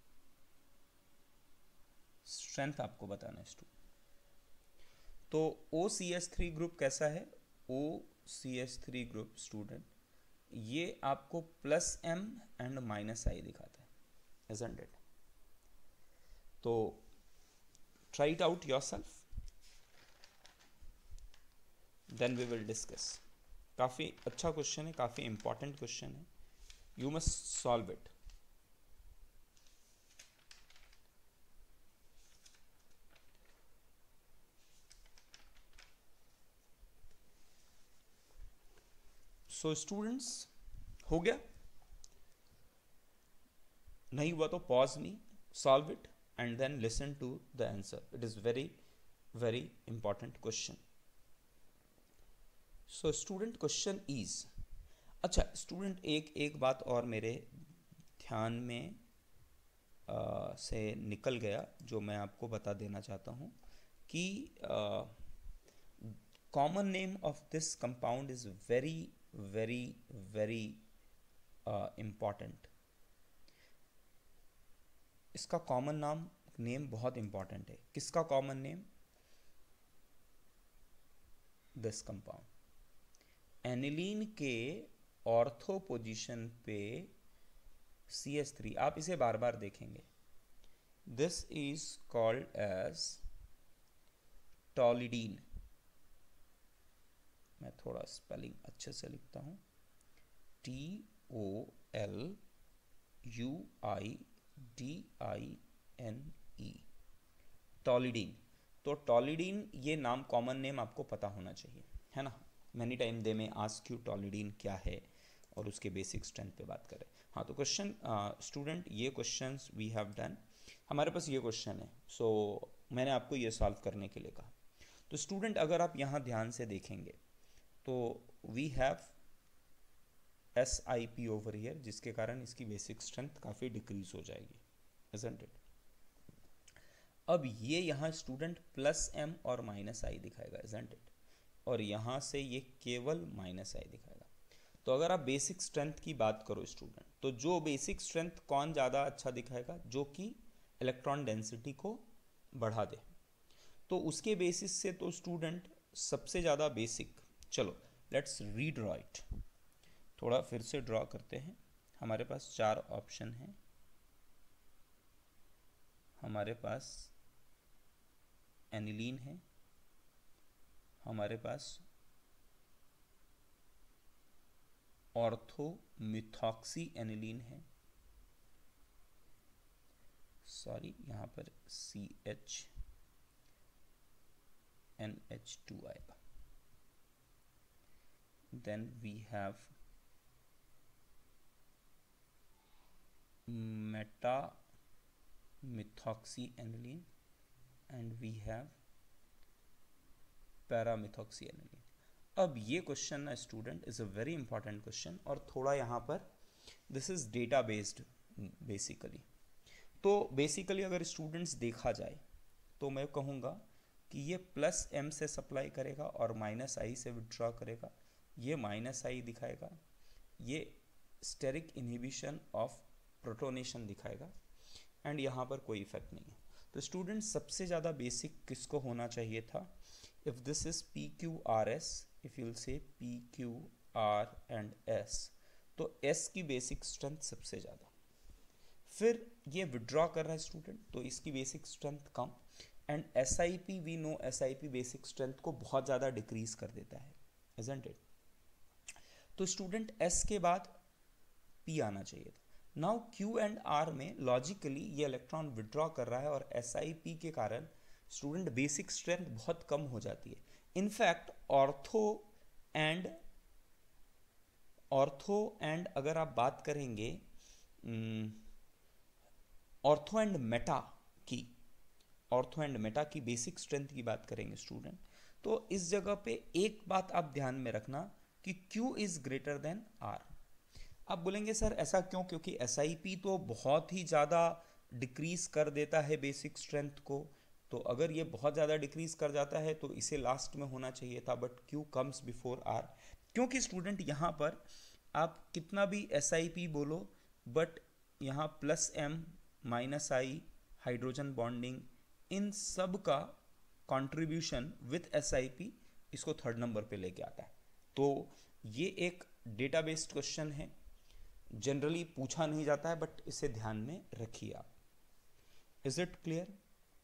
strength आपको बताना है स्टूडेंट. तो OCH3 ग्रुप कैसा है? OCH3 ग्रुप स्टूडेंट ये आपको plus M and minus I दिखाता है, isn't it? तो try it out yourself, then we will discuss. काफ़ी अच्छा क्वेश्चन है, काफ़ी इंपॉर्टेंट क्वेश्चन है. You must solve it. So students, हो गया? नहीं हुआ तो pause me, solve it and then listen to the answer. It is very very important question. So student question is, अच्छा स्टूडेंट एक बात और मेरे ध्यान में से निकल गया जो मैं आपको बता देना चाहता हूँ कि common name of this compound is very very very important. इसका कॉमन नेम बहुत इंपॉर्टेंट है. किसका common name? This compound aniline के ऑर्थो पोजीशन पे CH3, आप इसे बार बार देखेंगे. This is called as toluidine. मैं थोड़ा स्पेलिंग अच्छे से लिखता हूँ, TOLUIDINE, टॉलिडीन. तो टॉलिडीन ये नाम, कॉमन नेम आपको पता होना चाहिए, है ना. Many time they may ask you टॉलिडीन क्या है और उसके बेसिक स्ट्रेंथ पे बात करें. हाँ, तो क्वेश्चन स्टूडेंट, ये क्वेश्चंस वी हैव डन. हमारे पास ये क्वेश्चन है, सो मैंने आपको ये सॉल्व करने के लिए कहा. तो स्टूडेंट अगर आप यहाँ ध्यान से देखेंगे तो we have SIP over here, जिसके कारण इसकी बेसिक स्ट्रेंथ काफ़ी डिक्रीज हो जाएगी, isn't it? अब ये यहाँ स्टूडेंट प्लस M और माइनस I दिखाएगा, isn't it? और यहाँ से ये केवल माइनस I दिखाएगा. तो अगर आप बेसिक स्ट्रेंथ की बात करो स्टूडेंट, तो जो बेसिक स्ट्रेंथ कौन ज़्यादा अच्छा दिखाएगा, जो कि इलेक्ट्रॉन डेंसिटी को बढ़ा दे। तो उसके बेसिस से तो स्टूडेंट सबसे ज़्यादा बेसिक, चलो लेट्स रीड्रॉ इट, थोड़ा फिर से ड्रॉ करते हैं। हमारे पास 4 ऑप्शन हैं। हमारे पास एनिलीन है, हमारे पास ऑर्थो मिथॉक्सी एनिलीन है, सॉरी यहाँ पर CHNH2 आएगा। Then we have meta methoxy aniline and we have para methoxy aniline. अब ये क्वेश्चन ना student is a very important question, और थोड़ा यहाँ पर this is data based basically. तो बेसिकली अगर स्टूडेंट्स देखा जाए तो मैं कहूँगा कि ये +m से सप्लाई करेगा और -I से विड्रॉ करेगा, ये -I दिखाएगा, ये स्टेरिक इनहिबिशन ऑफ प्रोटोनेशन दिखाएगा, एंड यहाँ पर कोई इफेक्ट नहीं है। तो स्टूडेंट सबसे ज़्यादा बेसिक किसको होना चाहिए था? If this is PQRS, if you'll से PQR एंड S, तो S की बेसिक स्ट्रेंथ सबसे ज़्यादा। फिर ये विड्रॉ कर रहा है स्टूडेंट, तो इसकी बेसिक स्ट्रेंथ कम, and SIP we know SIP basic strength को बहुत ज़्यादा डिक्रीज कर देता है, इजंट इट? तो स्टूडेंट S के बाद P आना चाहिए था। नाउ Q एंड R में लॉजिकली ये इलेक्ट्रॉन विड्रॉ कर रहा है, और SIP के कारण स्टूडेंट बेसिक स्ट्रेंथ बहुत कम हो जाती है। इनफैक्ट ऑर्थो एंड अगर आप बात करेंगे ऑर्थो एंड मेटा की बेसिक स्ट्रेंथ की बात करेंगे स्टूडेंट, तो इस जगह पे एक बात आप ध्यान में रखना कि Q is greater than R। आप बोलेंगे सर ऐसा क्यों? क्योंकि SIP तो बहुत ही ज़्यादा डिक्रीज कर देता है बेसिक स्ट्रेंथ को, तो अगर ये बहुत ज़्यादा डिक्रीज कर जाता है तो इसे लास्ट में होना चाहिए था, but Q comes before R। क्योंकि स्टूडेंट यहाँ पर आप कितना भी SIP बोलो, बट यहाँ +M -I हाइड्रोजन बॉन्डिंग, इन सब का कंट्रीब्यूशन विथ SIP इसको 3rd नंबर पे लेके आता है। तो ये एक डेटा बेस्ड क्वेश्चन है, जनरली पूछा नहीं जाता है, बट इसे ध्यान में रखिए आप। Is it clear?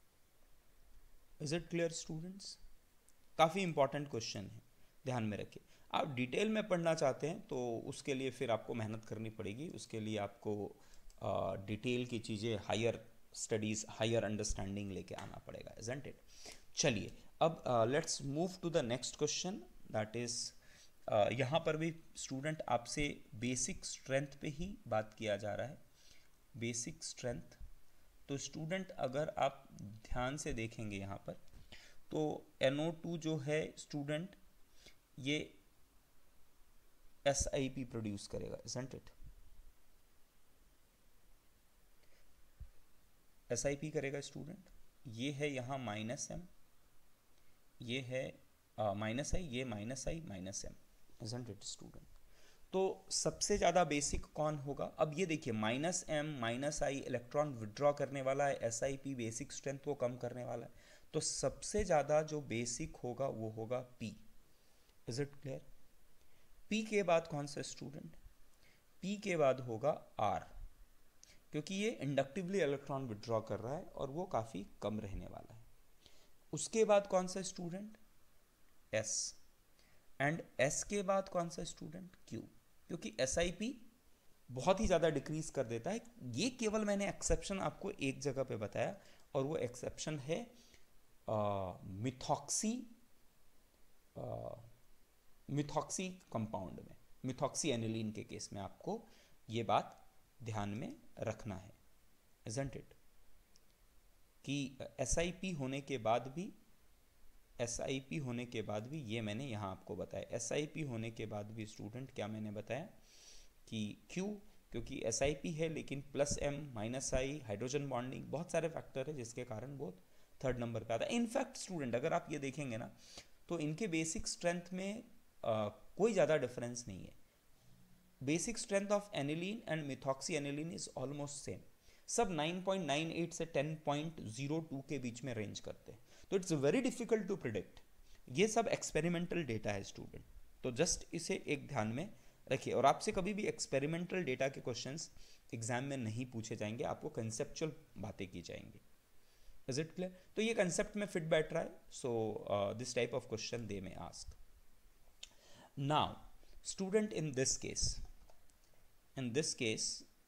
Is it clear students? काफ़ी इंपॉर्टेंट क्वेश्चन है, ध्यान में रखिए। आप डिटेल में पढ़ना चाहते हैं तो उसके लिए फिर आपको मेहनत करनी पड़ेगी, उसके लिए आपको डिटेल की चीज़ें, हायर स्टडीज़, हायर अंडरस्टैंडिंग लेके आना पड़ेगा, इजंट इट? चलिए अब let's move to the next question, that is यहाँ पर भी स्टूडेंट आपसे बेसिक स्ट्रेंथ पे ही बात किया जा रहा है, बेसिक स्ट्रेंथ। तो स्टूडेंट अगर आप ध्यान से देखेंगे यहाँ पर, तो NO2 जो है स्टूडेंट ये SIP प्रोड्यूस करेगा, इजंट इट? SIP करेगा स्टूडेंट। ये है यहाँ -M, ये है -I, ये -I -M, isn't it student? तो सबसे ज़्यादा बेसिक कौन होगा? अब ये देखिए -M -I इलेक्ट्रॉन विड्रॉ करने वाला है, SIP बेसिक स्ट्रेंथ को कम करने वाला है, तो सबसे ज़्यादा जो बेसिक होगा वो होगा P। Is it clear? P के बाद कौन सा स्टूडेंट? P के बाद होगा R, क्योंकि ये इंडक्टिवली इलेक्ट्रॉन विड्रॉ कर रहा है और वो काफ़ी कम रहने वाला है। उसके बाद कौन सा स्टूडेंट? S, एंड S के बाद कौन सा स्टूडेंट? Q, क्योंकि SIP बहुत ही ज़्यादा डिक्रीज कर देता है। ये केवल मैंने एक्सेप्शन आपको एक जगह पे बताया, और वो एक्सेप्शन है मिथॉक्सी कंपाउंड में, मिथॉक्सी एनिलीन के केस में आपको ये बात ध्यान में रखना है, इजंट इट? कि SIP होने के बाद भी ये मैंने यहाँ आपको बताया, SIP होने के बाद भी स्टूडेंट क्या मैंने बताया कि Q, क्योंकि SIP है लेकिन +M -I हाइड्रोजन बॉन्डिंग, बहुत सारे फैक्टर है जिसके कारण वो 3rd नंबर पे आता है। इनफैक्ट स्टूडेंट अगर आप ये देखेंगे ना, तो इनके बेसिक स्ट्रेंथ में कोई ज़्यादा डिफरेंस नहीं है। Basic strength of aniline and methoxy aniline is almost same, सब 9.98 से 10.02 के बीच में रेंज करते हैं। तो it's very difficult to predict. ये सब एक्सपेरिमेंटल डेटा है स्टूडेंट, तो जस्ट इसे एक ध्यान में रखिए। और आपसे कभी भी एक्सपेरिमेंटल डेटा के क्वेश्चंस एग्जाम में नहीं पूछे जाएंगे, आपको कंसेप्चुअल बातें की जाएंगी। Is it clear? तो ये कंसेप्ट में फिट बैठ रहा है, so this type of question they may ask. Now student, in this case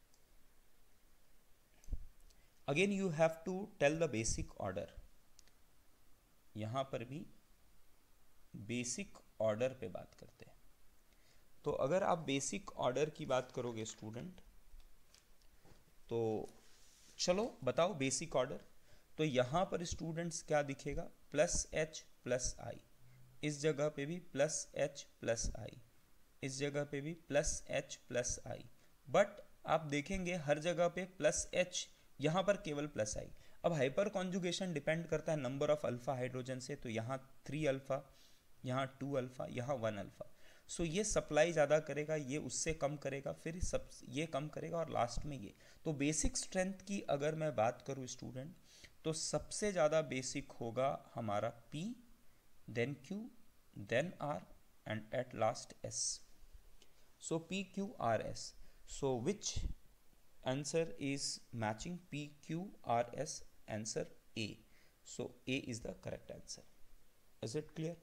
again you have to tell the basic order। यहां पर भी बेसिक ऑर्डर पे बात करते हैं। तो अगर आप बेसिक ऑर्डर की बात करोगे स्टूडेंट, तो चलो बताओ बेसिक ऑर्डर। तो यहां पर स्टूडेंट्स क्या दिखेगा, प्लस एच प्लस आई, इस जगह पे भी प्लस एच प्लस आई, इस जगह पे भी plus H plus I. But आप देखेंगे हर जगह पे प्लस एच, यहाँ पर केवल प्लस आई। अब हाइपर कॉन्जुगेशन डिपेंड करता है नंबर ऑफ अल्फा हाइड्रोजन से, तो यहाँ 3 अल्फा, यहाँ 2 अल्फा, यहाँ 1 अल्फा। सो ये सप्लाई ज़्यादा करेगा, ये उससे कम करेगा, फिर सब ये कम करेगा, और लास्ट में ये। तो बेसिक स्ट्रेंथ की अगर मैं बात करूँ स्टूडेंट, तो सबसे ज़्यादा बेसिक होगा हमारा P, then Q, then R, and at last S। So P, Q, R, S. So which answer is matching P, Q, R, S? Answer A. So A is the correct answer. Is it clear?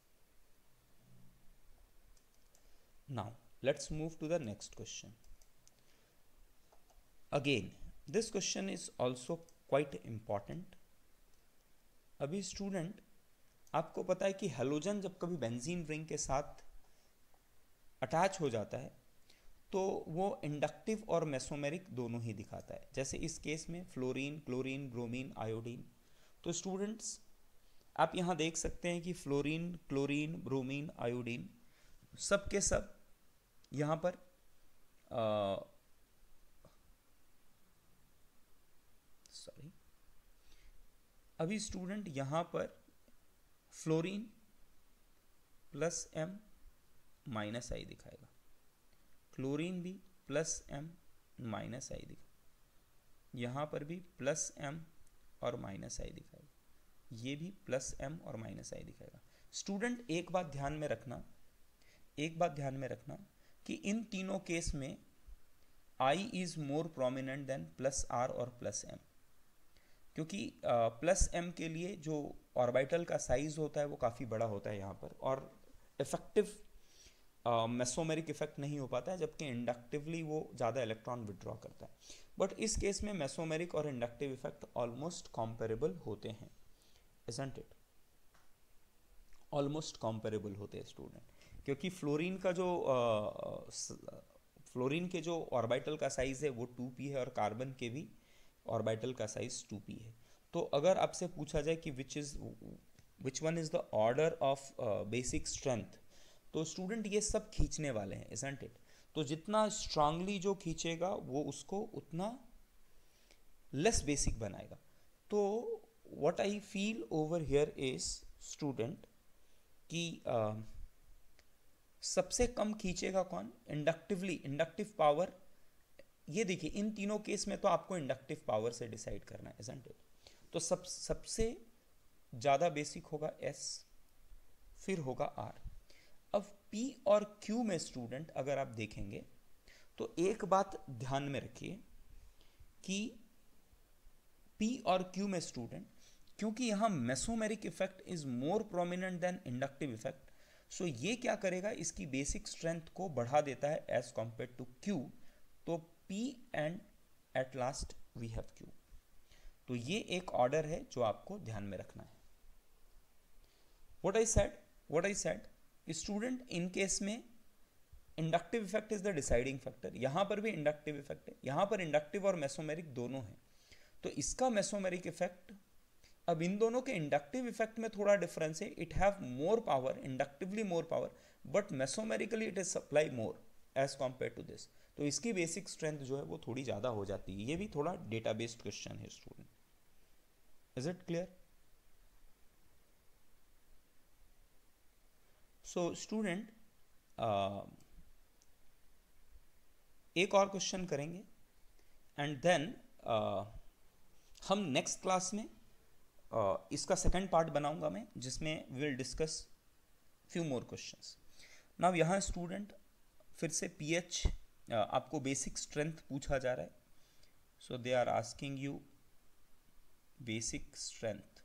Now let's move to the next question. Again, this question is also quite important. अभी student आपको पता है कि halogen जब कभी benzene ring के साथ attach हो जाता है तो वो इंडक्टिव और मेसोमेरिक दोनों ही दिखाता है। जैसे इस केस में फ्लोरीन, क्लोरीन, ब्रोमीन, आयोडीन। तो स्टूडेंट्स आप यहाँ देख सकते हैं कि फ्लोरीन, क्लोरीन, ब्रोमीन, आयोडीन सब के सब यहाँ पर अभी स्टूडेंट यहाँ पर fluorine plus M minus I दिखाएगा, क्लोरीन भी प्लस एम माइनस आई दिखाएगा, यहाँ पर भी प्लस एम और माइनस आई दिखाएगा, ये भी प्लस एम और माइनस आई दिखाएगा। स्टूडेंट एक बात ध्यान में रखना, एक बात ध्यान में रखना कि इन तीनों केस में I is more prominent than plus R और प्लस M, क्योंकि प्लस M के लिए जो ऑर्बिटल का साइज होता है वो काफ़ी बड़ा होता है यहाँ पर, और इफेक्टिव मेसोमेरिक इफेक्ट नहीं हो पाता है, जबकि इंडक्टिवली वो ज़्यादा इलेक्ट्रॉन विड्रॉ करता है। बट इस केस में मेसोमेरिक और इंडक्टिव इफेक्ट ऑलमोस्ट कॉम्पेरेबल होते हैं, इजंट इट? ऑलमोस्ट कॉम्पेरेबल होते हैं स्टूडेंट, क्योंकि फ्लोरीन का जो फ्लोरीन के जो ऑर्बिटल का साइज है वो 2p है, और कार्बन के भी ऑर्बिटल का साइज 2p है। तो अगर आपसे पूछा जाए कि which one is the order of basic strength, तो स्टूडेंट ये सब खींचने वाले हैं, इजंट इट? तो जितना स्ट्रांगली जो खींचेगा वो उसको उतना लेस बेसिक बनाएगा। तो what I feel over here is student कि सबसे कम खींचेगा कौन? Inductively, inductive power. ये देखिए इन तीनों केस में तो आपको इंडक्टिव पावर से डिसाइड करना है, इजंट इट? तो सबसे ज़्यादा बेसिक होगा S, फिर होगा R। अब P और Q में स्टूडेंट अगर आप देखेंगे तो एक बात ध्यान में रखिए कि P और Q में स्टूडेंट, क्योंकि यहाँ mesomeric effect is more prominent than inductive effect, so ये क्या करेगा, इसकी बेसिक स्ट्रेंथ को बढ़ा देता है एज कंपेयर टू Q। तो P and at last we have Q। तो ये एक ऑर्डर है जो आपको ध्यान में रखना है। व्हाट आई सेड स्टूडेंट, इन केस में inductive effect is the deciding factor. यहां पर भी इंडक्टिव इफेक्ट है, यहां पर इंडक्टिव और मेसोमेरिक दोनों है, तो इसका मेसोमेरिक इफेक्ट, अब इन दोनों के इंडक्टिव इफेक्ट में थोड़ा डिफरेंस है, it have more power, inductively more power, but mesomerically it is supply more as compare to this. तो इसकी बेसिक स्ट्रेंथ जो है वो थोड़ी ज़्यादा हो जाती है। ये भी थोड़ा डेटा बेस्ड क्वेश्चन है student, is it clear? So student एक और क्वेश्चन करेंगे एंड देन हम नेक्स्ट क्लास में इसका सेकंड पार्ट बनाऊंगा मैं, जिसमें we will discuss few more questions. Now यहाँ स्टूडेंट फिर से पीएच आपको बेसिक स्ट्रेंथ पूछा जा रहा है। So they are asking you basic strength.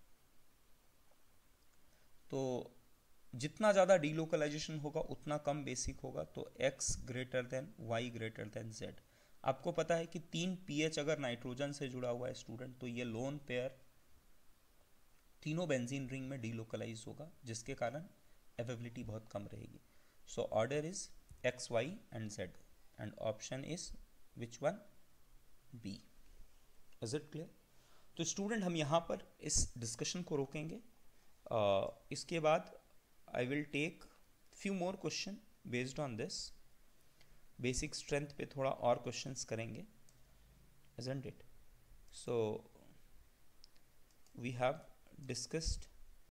तो जितना ज़्यादा डीलोकलाइजेशन होगा उतना कम बेसिक होगा। तो x greater than y greater than z। आपको पता है कि 3 pH अगर नाइट्रोजन से जुड़ा हुआ है स्टूडेंट, तो ये लोन पेयर तीनों बेंजीन रिंग में डीलोकलाइज होगा, जिसके कारण अवेबिलिटी बहुत कम रहेगी। So order is x, y and z and option is which one? B. Is it clear? तो स्टूडेंट हम यहाँ पर इस डिस्कशन को रोकेंगे। इसके बाद I will take few more question based on this. Basic strength पे थोड़ा और questions करेंगे, isn't it? So we have discussed